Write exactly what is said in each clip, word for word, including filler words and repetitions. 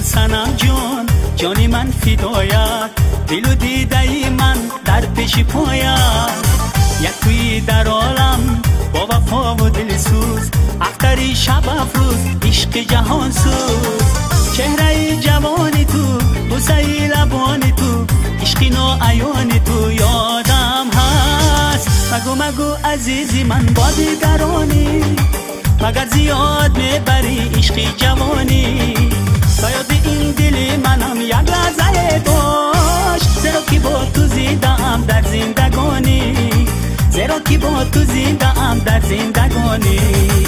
سنم جون جانی من فدایت، دل و دیده من در پیش پایت. یک توی در عالم با وفا و دل سوز، اختری شب افروز عشق جهان سوز. چهره جوانی تو، بوسه لبان تو، عشقی نوعیان تو یادم هست. مگو مگو عزیزی من با دیگرانی، مگر زیاد میبری عشقی جوانی. تا یاد این دل منم یک لحظه باش، زیرا که با تو زنده ام در زندگانی، زیرا که با تو زنده ام در زندگانی.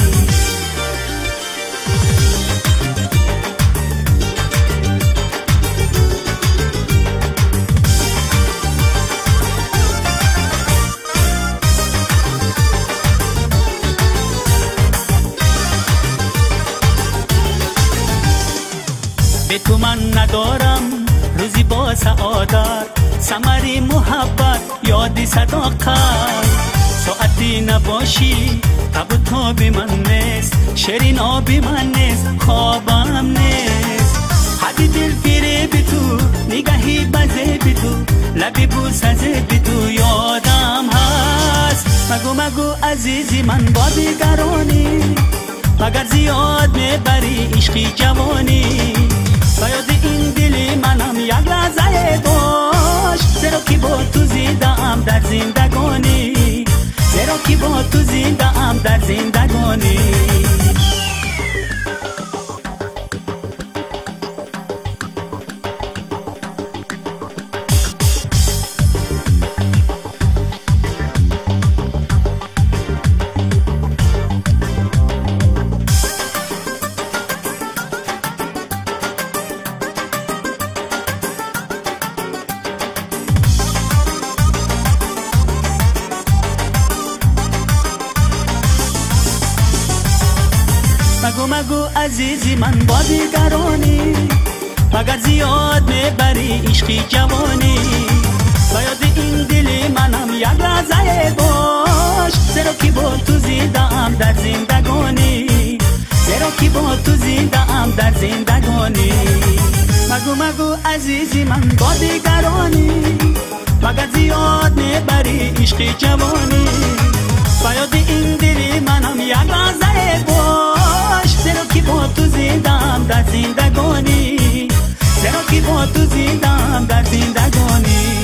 به تو من ندارم روزی با سعادت، ثمری محبت یادی صداقت. ساعتی نباشی تب تو بی من نیست، شیرین آبی من نیست، خوابم نیست. حدی دل فیره بی تو، نگاهی بزه بی تو، لبی بوسه بی تو یادم هست. مگو مگو عزیزی من با دیگرانی، مگر زیاد میبری عشقی جوانی. تا یاد این دل منم یک لحظه باش، زیرا که با تو زنده ام در زندگانی، زیرا که با تو زنده ام در زندگانی. مگو مگو عزیزی من با دیگرانی، مگر زیاد میبری عشقی جوانی. تا یاد این دل منم یک لحظه باش، زیرا که با تو زنده ام در زندگانی، زیرا که با تو زنده ام در زندگانی. مگو مگو عزیزی من با دیگرانی، مگر زیاد میبری عشقی جوانی. تا یاد این دل منم یک لحظه باش، زیرا که با تو زنده ام در زندگانی، زیرا که با تو زنده ام در زندگانی.